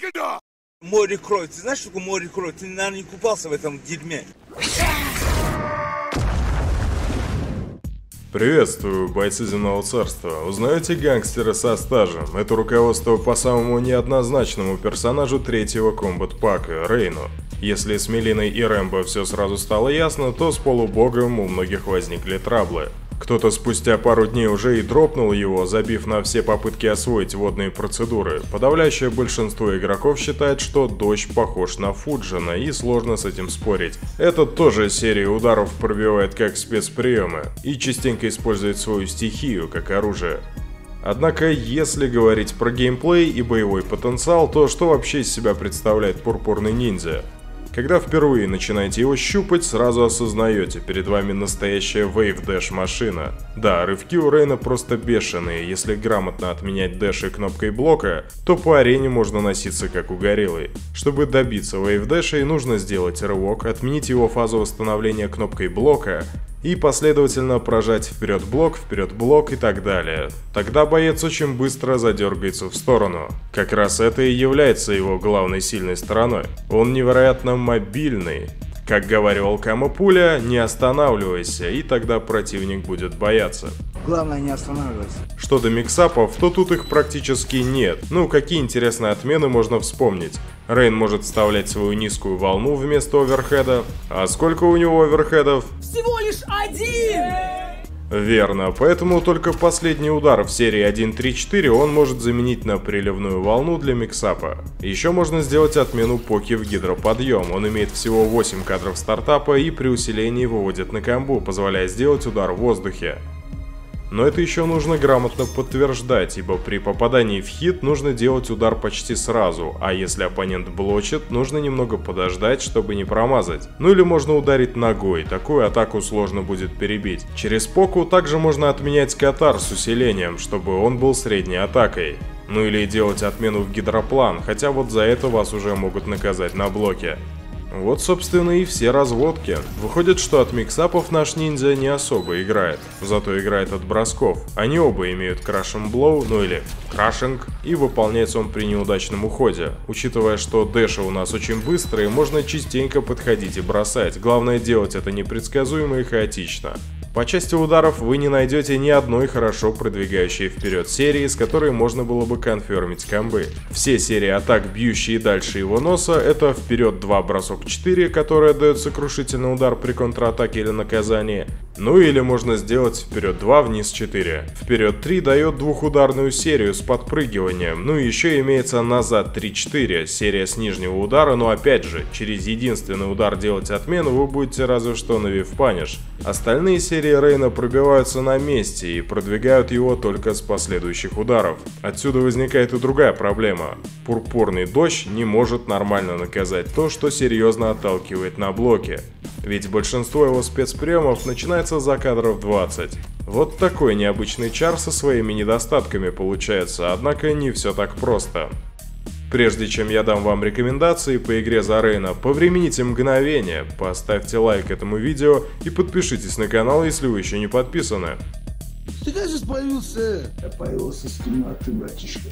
Море крови. Ты знаешь, что такое море крови? Ты, наверное, не купался в этом дерьме. Приветствую, бойцы Земного Царства. Узнаете гангстера со стажем? Это руководство по самому неоднозначному персонажу третьего комбат-пака, Рейну. Если с Мелиной и Рэмбо все сразу стало ясно, то с полубогом у многих возникли траблы. Кто-то спустя пару дней уже и дропнул его, забив на все попытки освоить водные процедуры. Подавляющее большинство игроков считает, что дождь похож на Фуджина, и сложно с этим спорить. Этот тоже серии ударов пробивает как спецприемы и частенько использует свою стихию как оружие. Однако, если говорить про геймплей и боевой потенциал, то что вообще из себя представляет пурпурный ниндзя? Когда впервые начинаете его щупать, сразу осознаете, перед вами настоящая Wave Dash машина. Да, рывки у Рейна просто бешеные, если грамотно отменять дэши кнопкой блока, то по арене можно носиться как угорелый. Чтобы добиться Wave Dash, нужно сделать рывок, отменить его фазу восстановления кнопкой блока и последовательно прожать вперед блок и так далее. Тогда боец очень быстро задергается в сторону. Как раз это и является его главной сильной стороной. Он невероятно мобильный. Как говаривал Кама Пуля, не останавливайся, и тогда противник будет бояться. Главное, не останавливайся. Что до миксапов, то тут их практически нет. Ну, какие интересные отмены можно вспомнить. Рейн может вставлять свою низкую волну вместо оверхеда. А сколько у него оверхедов? Всего лишь один! Верно, поэтому только последний удар в серии 1.3.4 он может заменить на приливную волну для миксапа. Еще можно сделать отмену поки в гидроподъем, он имеет всего 8 кадров стартапа и при усилении выводит на комбу, позволяя сделать удар в воздухе. Но это еще нужно грамотно подтверждать, ибо при попадании в хит нужно делать удар почти сразу, а если оппонент блочит, нужно немного подождать, чтобы не промазать. Ну или можно ударить ногой, такую атаку сложно будет перебить. Через поку также можно отменять катар с усилением, чтобы он был средней атакой. Ну или делать отмену в гидроплан, хотя вот за это вас уже могут наказать на блоке. Вот, собственно, и все разводки. Выходит, что от миксапов наш ниндзя не особо играет, зато играет от бросков. Они оба имеют крашен блоу, ну или крашинг, и выполняется он при неудачном уходе. Учитывая, что дэши у нас очень быстрые, можно частенько подходить и бросать. Главное делать это непредсказуемо и хаотично. По части ударов вы не найдете ни одной хорошо продвигающей вперед серии, с которой можно было бы конфермить комбы. Все серии атак, бьющие дальше его носа, это вперед 2 бросок 4, которая дает сокрушительный удар при контратаке или наказании. Ну или можно сделать вперед 2, вниз 4. Вперед 3 дает двухударную серию с подпрыгиванием. Ну и еще имеется назад 3-4, серия с нижнего удара, но опять же, через единственный удар делать отмену вы будете разве что на вивпаниш. Остальные серии Рейна пробиваются на месте и продвигают его только с последующих ударов. Отсюда возникает и другая проблема. Пурпурный дождь не может нормально наказать то, что серьезно отталкивает на блоке. Ведь большинство его спецприемов начинается за кадров 20. Вот такой необычный чар со своими недостатками получается, однако не все так просто. Прежде чем я дам вам рекомендации по игре за Рейна, повремените мгновение, поставьте лайк этому видео и подпишитесь на канал, если вы еще не подписаны. Ты как здесь появился? Я появился с темноты, братишка.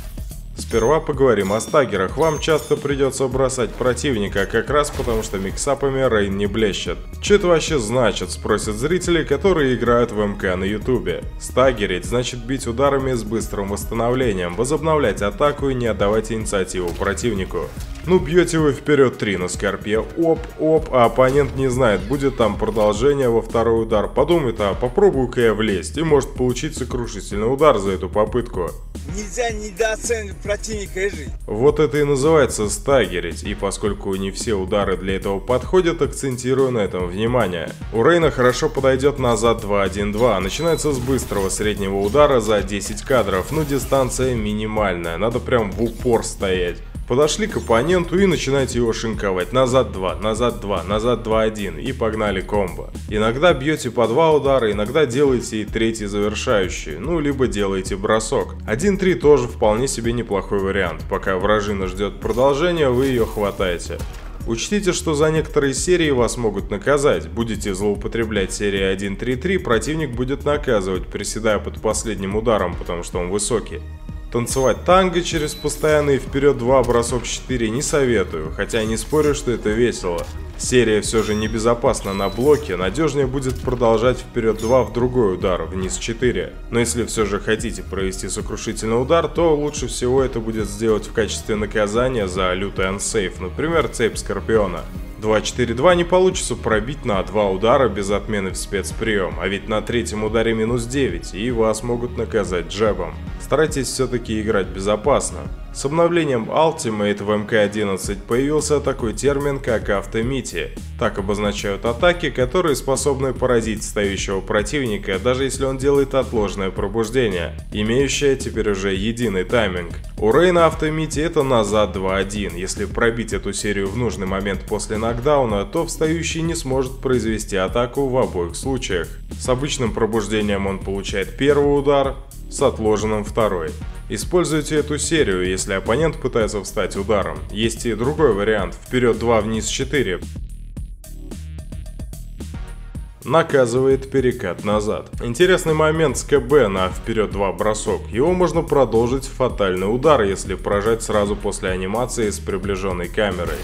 Сперва поговорим о стагерах. Вам часто придется бросать противника, как раз потому что миксапами Рейн не блещет. Что это вообще значит, спросят зрители, которые играют в МК на ютубе. Стагерить значит бить ударами с быстрым восстановлением, возобновлять атаку и не отдавать инициативу противнику. Ну, бьете вы вперед 3 на скорпе, оп, а оппонент не знает, будет там продолжение во второй удар. Подумает, а попробую-ка я влезть, и может получить сокрушительный удар за эту попытку. Нельзя недооценивать противника, Эжи. Вот это и называется стагерить, и поскольку не все удары для этого подходят, акцентирую на этом внимание. У Рейна хорошо подойдет назад 2-1-2, начинается с быстрого среднего удара за 10 кадров, но дистанция минимальная, надо прям в упор стоять. Подошли к оппоненту и начинаете его шинковать. Назад 2, назад 2, назад 2-1 и погнали комбо. Иногда бьете по 2 удара, иногда делаете и третий завершающий, ну либо делаете бросок. 1-3 тоже вполне себе неплохой вариант. Пока вражина ждет продолжения, вы ее хватаете. Учтите, что за некоторые серии вас могут наказать. Будете злоупотреблять серией 1-3-3, противник будет наказывать, приседая под последним ударом, потому что он высокий. Танцевать танго через постоянный вперед 2 бросок 4 не советую, хотя не спорю, что это весело. Серия все же небезопасна на блоке, надежнее будет продолжать вперед 2 в другой удар, вниз 4. Но если все же хотите провести сокрушительный удар, то лучше всего это будет сделать в качестве наказания за лютый ансейв, например, цепь Скорпиона. 2-4-2 не получится пробить на 2 удара без отмены в спецприем, а ведь на третьем ударе минус 9, и вас могут наказать джебом. Старайтесь все-таки играть безопасно. С обновлением Ultimate в МК-11 появился такой термин, как автомити. Так обозначают атаки, которые способны поразить стоящего противника, даже если он делает отложенное пробуждение, имеющее теперь уже единый тайминг. У Рейна автомити это назад 2-1. Если пробить эту серию в нужный момент после нокдауна, то встающий не сможет произвести атаку в обоих случаях. С обычным пробуждением он получает первый удар, с отложенным второй. Используйте эту серию, если оппонент пытается встать ударом. Есть и другой вариант, вперед 2, вниз 4. Наказывает перекат назад. Интересный момент с КБ на вперед 2 бросок. Его можно продолжить в фатальный удар, если прожать сразу после анимации с приближенной камерой.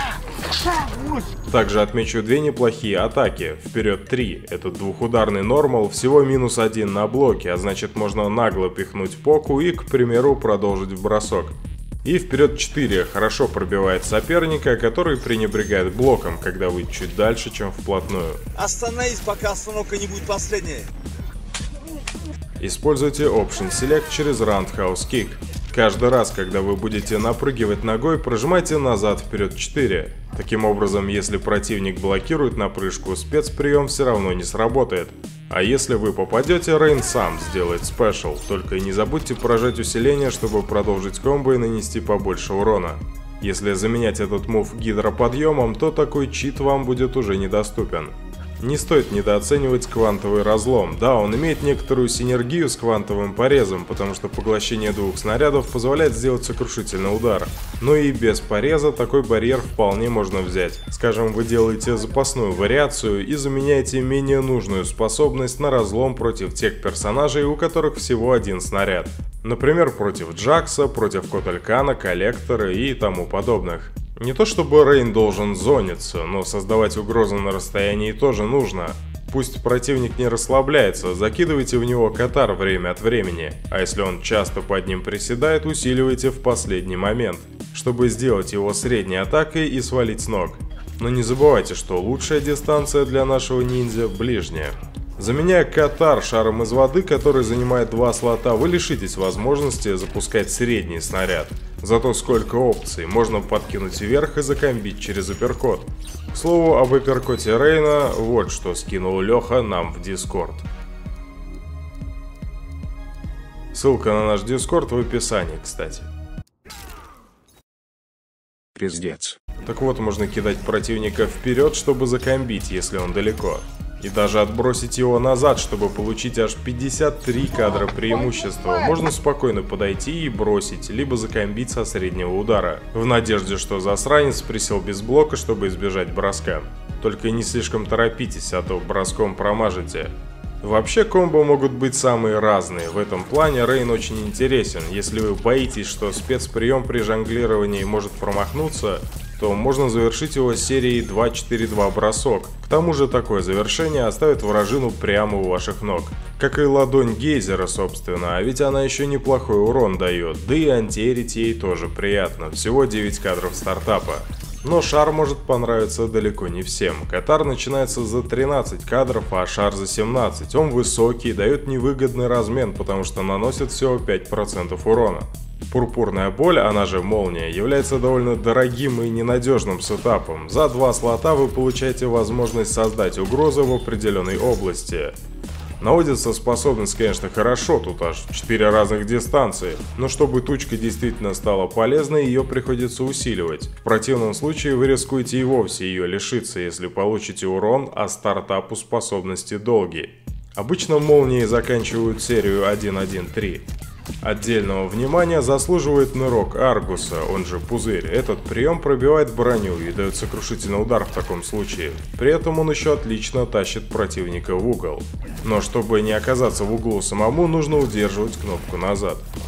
Также отмечу две неплохие атаки. Вперед 3. Это двухударный нормал, всего минус 1 на блоке, а значит можно нагло пихнуть поку и, к примеру, продолжить в бросок. И вперед 4 хорошо пробивает соперника, который пренебрегает блоком, когда вы чуть дальше, чем вплотную. Остановись, пока остановка не будет последней. Используйте Option Select через Roundhouse Kick. Каждый раз, когда вы будете напрыгивать ногой, прожимайте назад вперед 4. Таким образом, если противник блокирует напрыжку, спецприем все равно не сработает. А если вы попадете, Рейн сам сделает спешл, только не забудьте прожать усиление, чтобы продолжить комбо и нанести побольше урона. Если заменять этот мув гидроподъемом, то такой чит вам будет уже недоступен. Не стоит недооценивать квантовый разлом. Да, он имеет некоторую синергию с квантовым порезом, потому что поглощение двух снарядов позволяет сделать сокрушительный удар. Но и без пореза такой барьер вполне можно взять. Скажем, вы делаете запасную вариацию и заменяете менее нужную способность на разлом против тех персонажей, у которых всего один снаряд. Например, против Джакса, против Коталькана, Коллектора и тому подобных. Не то чтобы Рейн должен зониться, но создавать угрозу на расстоянии тоже нужно. Пусть противник не расслабляется, закидывайте в него катар время от времени, а если он часто под ним приседает, усиливайте в последний момент, чтобы сделать его средней атакой и свалить с ног. Но не забывайте, что лучшая дистанция для нашего ниндзя ближняя. Заменяя катар шаром из воды, который занимает 2 слота, вы лишитесь возможности запускать средний снаряд. Зато сколько опций, можно подкинуть вверх и закомбить через апперкот. К слову, об апперкоте Рейна вот что скинул Леха нам в Discord. Ссылка на наш Discord в описании, кстати. Пиздец. Так вот, можно кидать противника вперед, чтобы закомбить, если он далеко. И даже отбросить его назад, чтобы получить аж 53 кадра преимущества. Можно спокойно подойти и бросить, либо закомбить со среднего удара, в надежде, что засранец присел без блока, чтобы избежать броска. Только не слишком торопитесь, а то броском промажете. Вообще комбо могут быть самые разные, в этом плане Рейн очень интересен. Если вы боитесь, что спецприем при жонглировании может промахнуться, то можно завершить его серией 2-4-2 бросок. К тому же такое завершение оставит вражину прямо у ваших ног. Как и ладонь гейзера, собственно, а ведь она еще неплохой урон дает, да и антиэрить ей тоже приятно, всего 9 кадров стартапа. Но шар может понравиться далеко не всем. Катар начинается за 13 кадров, а шар за 17. Он высокий, дает невыгодный размен, потому что наносит всего 5% урона. Пурпурная боль, она же молния, является довольно дорогим и ненадежным сетапом. За 2 слота вы получаете возможность создать угрозу в определенной области. Наводится способность, конечно, хорошо, тут аж 4 разных дистанции, но чтобы тучка действительно стала полезной, ее приходится усиливать. В противном случае вы рискуете и вовсе ее лишиться, если получите урон, а стартап у способности долгий. Обычно молнии заканчивают серию 1-1-3. Отдельного внимания заслуживает нырок Аргуса, он же пузырь. Этот прием пробивает броню и дает сокрушительный удар в таком случае. При этом он еще отлично тащит противника в угол. Но чтобы не оказаться в углу самому, нужно удерживать кнопку назад.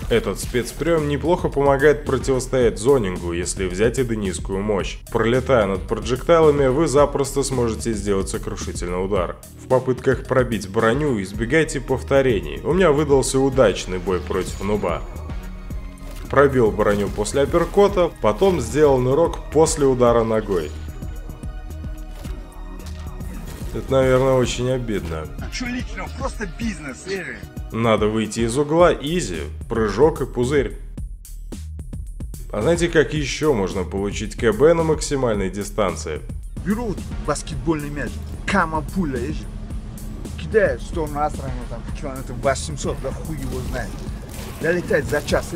Этот спецприем неплохо помогает противостоять зонингу, если взять эденистскую мощь. Пролетая над проджектайлами, вы запросто сможете сделать сокрушительный удар. В попытках пробить броню избегайте повторений. У меня выдался удачный бой против нуба. Пробил броню после апперкота, потом сделал нырок после удара ногой. Это, наверное, очень обидно. Что лично, просто бизнес, Эри. Надо выйти из угла, изи, прыжок и пузырь. А знаете, как еще можно получить КБ на максимальной дистанции? Беру вот баскетбольный мяч, кама-пуля, кидаю в сторону астрона, там, километров 800, да хуй его знает. Долетает за час,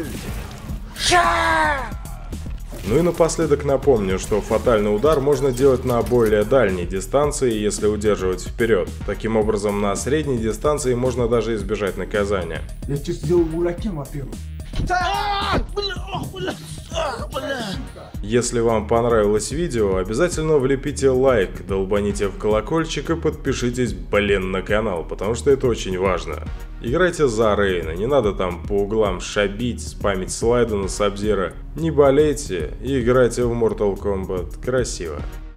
Ну и напоследок напомню, что фатальный удар можно делать на более дальней дистанции, если удерживать вперед. Таким образом, на средней дистанции можно даже избежать наказания. Я тебе сделал муракем, во-первых. Если вам понравилось видео, обязательно влепите лайк, долбаните в колокольчик и подпишитесь, на канал, потому что это очень важно. Играйте за Рейна, не надо там по углам шабить, спамить слайды на Сабзира. Не болейте и играйте в Mortal Kombat красиво.